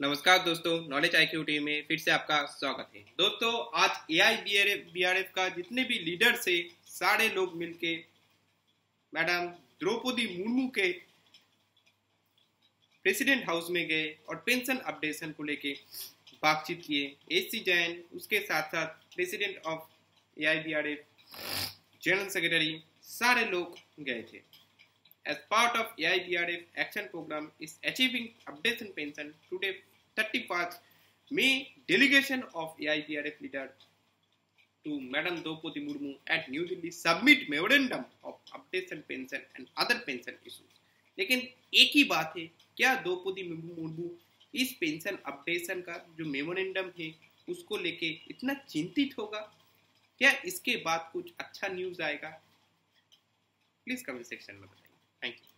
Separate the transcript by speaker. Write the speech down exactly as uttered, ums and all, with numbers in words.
Speaker 1: नमस्कार दोस्तों, knowledge IQ team में फिर से आपका स्वागत है। दोस्तों, आज एआई बीआरएफ का जितने भी लीडर से सारे लोग मिलके मैडम द्रौपदी मुर्मू के प्रेसिडेंट हाउस में गए और पेंशन अपडेशन को लेके बातचीत किए। एस सी जैन, उसके साथ साथ president of AI BRF, general secretary, सारे लोग गए थे। As part of A I B R F action program is achieving updates in pension, today thirty-first May, delegation of A I B R F leader to Madam Draupadi Murmu at New Delhi submit memorandum of updates pension and other pension issues. लेकिन एक ही बात है, क्या द्रौपदी मुर्मू इस pension updation का जो memorandum है उसको लेके इतना चिंतित होगा? क्या इसके बाद कुछ अच्छा न्यूज आएगा? प्लीज कमेंट सेक्शन में बताइए। Thank you.